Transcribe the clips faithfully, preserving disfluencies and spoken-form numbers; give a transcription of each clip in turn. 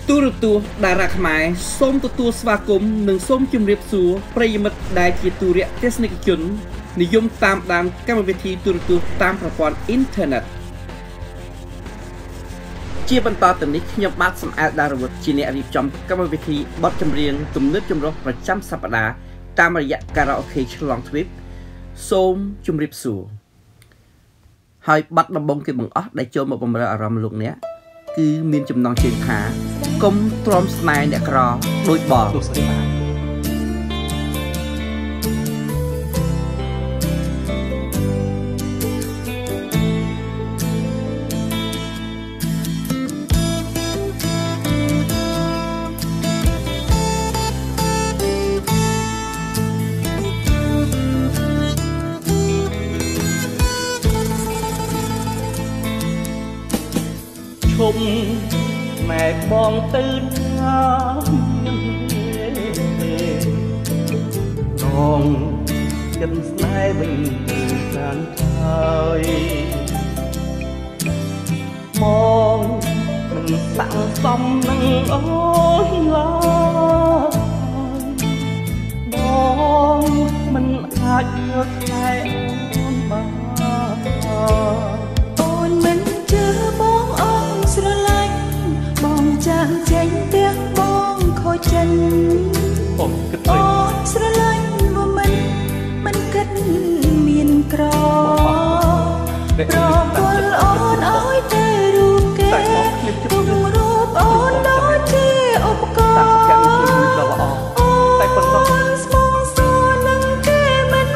ទូរទស្សន៍តារាខ្មែរសូមទទួលស្វាគមន៍និងសូមជម្រាបសួរប្រិយមិត្តដែលជាទូរទស្សនិកជននិយមតាមដានកម្មវិធីទូរទស្សន៍តាមប្រព័ន្ធអ៊ីនធឺណិតជាបន្តទៅនេះខ្ញុំបាទសំអាតដារវុធជាអ្នករៀបចំកម្មវិធីបទចម្រៀងទំនើបចម្រុះប្រចាំសប្តាហ៍តាមរយៈការ៉ាអូខេឆ្លងទ្វីបសូមជម្រាបសួរហើយប័ណ្ណដំបងគេបង្អស់ដែលចូលមកបម្រើអារម្មណ៍លោកអ្នកគឺមានចំណងជើងថាកុំទ្រាំស្នេហ៍អ្នកក្រដូចបងឈុំម៉ែបងទៅណាដងចិត្តស្នេហ៍វិញទៅខាងហើយមកមិនសាំងសំនឹងអូនឡើយបងមិនអាចយកខ្លែអូនបានអូនមិនជឿបងអូនស្រឡាញ់បងចាំងចេញទាំងបងខូចចិត្តអូនគិតទៅអូនស្រឡាញ់មកមិនមិនគិតមានក្រប្រពន្ធអូនអើយតែរូបគេទុករូបអូនដូចជាឧបករណ៍តែប៉ុណ្ណោះស្មងសនឹងគេមិន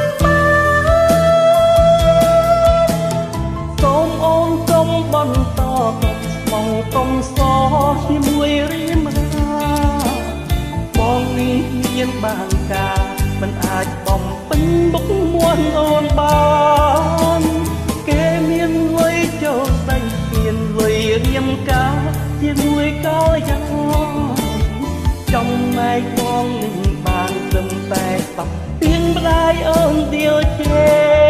បានសូមអូនកុំបន្តស្មងកុំសជាមួយរៀមរាបងនេះមានបានការមិនអាចបំពេញបុកមួនអូនបានគេមានលុយចូលដៃមានលុយរៀមការជាមួយកាលយ៉ាងចំណែកបងនឹងបានត្រឹមតែបបទៀងម្ដាយអូនដៀវជេ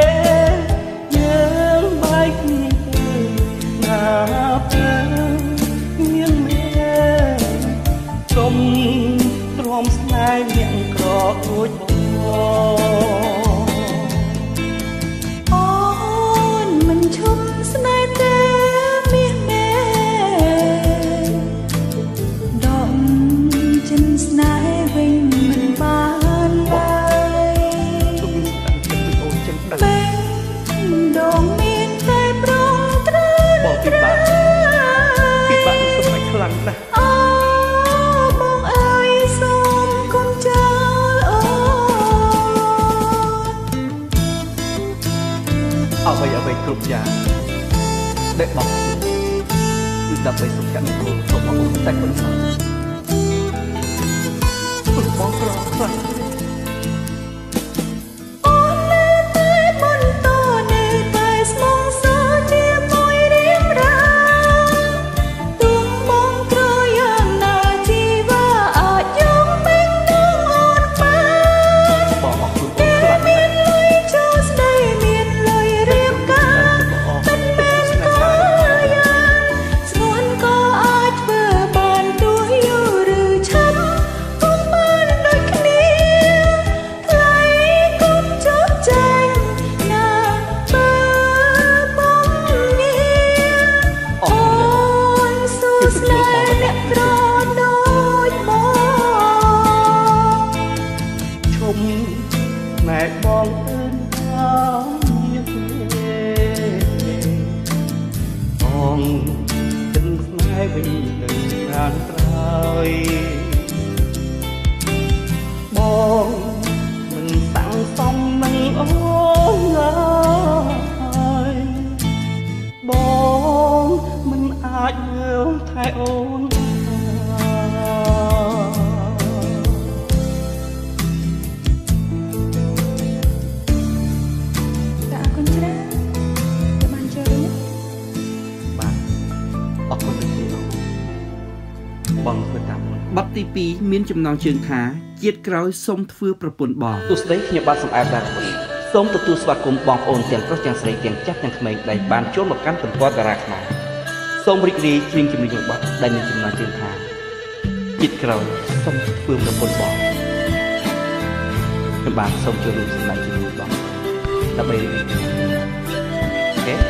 យើងបែកគ្នាណាពេលមានមែកុំទ្រាំស្នេហ៍អ្នកក្រដូចអូនមិនឈប់ស្នេហ៍ទេមានមែដកចិនស្នេហ៍វិញមិនបានឡើយទុំស្ដាប់ចិត្តអូនចឹងដឹងដងមានតែប្រងត្រើបងពិបាកពិបាកសម្រេចខ្លាំងណាស់អូបងអើយសូមកុំចោលអូអ្វីអ្វីគ្រប់យ៉ាងដែលបងគឺដើម្បីសុខចិត្តនឹងខ្លួនរបស់អូនតែប៉ុណ្ណោះព្រោះបងក្រខ្លាំងណែបងអើយថាមានបងចិនស្នេហ៍វិញទៅខាងក្រោយបងមិនតាំងសំនឹងអូនឡើយបងមិនអាចមើលថែអូនបទទីពីរមានចំណងជើងថាជាតិក្រោយសូមធ្វើប្រពន្ធបងទស្សនីខ្ញុំបាទសំអាតដារវុធសូមទទួលស្វាគមន៍បងប្អូនទាំងប្រុសទាំងស្រីទាំងចាស់ទាំងក្មេងដែលបានចូលមកកាន់ទំព័រតារាខ្មែរ សូមរីករាយច្រៀងចម្រៀងរបស់ដែលមានចំណងជើងថាចិត្តក្រោយសូមធ្វើប្រពន្ធបងខ្ញុំបានសូមចូលរួមសម្ដែងជាមួយបងដើម្បីអូខេ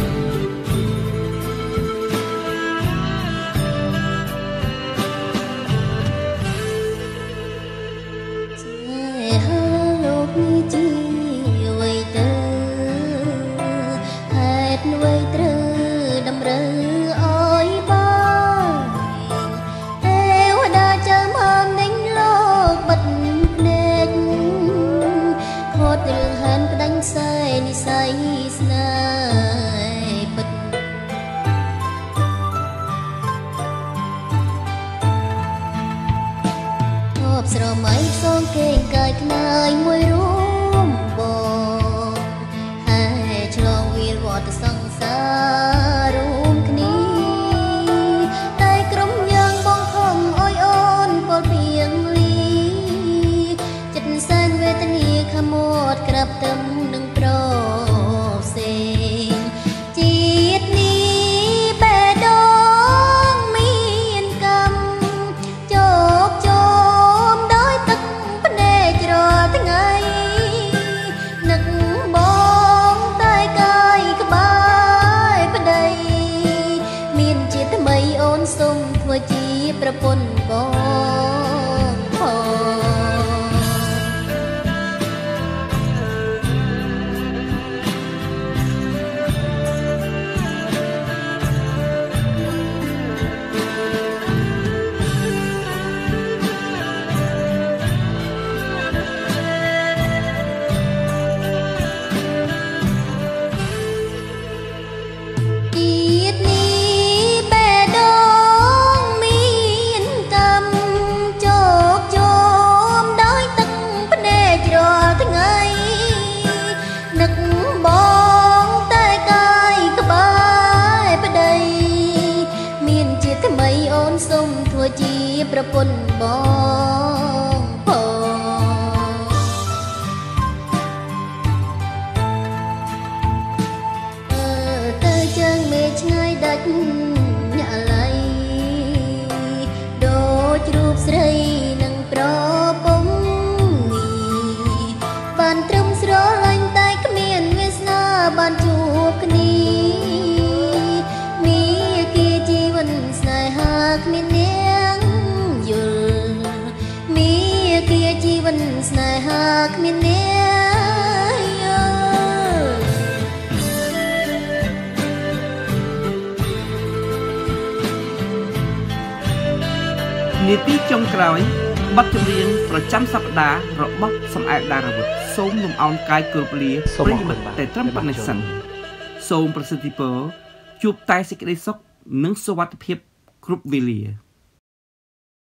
ស្រមៃផ្សងគេងកាយខ្នើយមួយរួមបងហើយឆ្លងវាលវត្តសង្សាររួមគ្នាតែក្រុមយើងបងខំអើយអូនពលពីងលីចិត្តសែនវេទនាខមត់ក្រាប់ទឹមនឹងប្រសេងជាតិនេះបេះដូងមានកម្មជោគជ័យថ្ងៃនឹកបងតែកាយក្បាយប្តីមានជាថ្មីអូនសុំធ្វើជាប្រពន្ធបងផងសូមធ្វើជាប្រពន្ធបងផងអើទៅជើងមេឆ្ងាយដាច់ញ៉ាឡៃដូចរូបស្រីនឹងប្រពំមីបានត្រឹមស្រឡាញ់តែគ្មានវាសនាបានជួបគ្នាគ្មាននាងយល់មីគាជីវិនស្នេហាគ្មាននាងយល់នាទីចុងក្រោយបទចម្រៀងប្រចាំសប្តាហ៍របស់សំអែតដារាវុធសូមលំអោនកាយគោរពលាប្រិយមិត្តតែត្រឹមប៉ុណ្ណេះសិនសូមប្រសិទ្ធពរជួបតែសេចក្តីសុខនិងសុវត្ថិភាពគ្រប់វេលា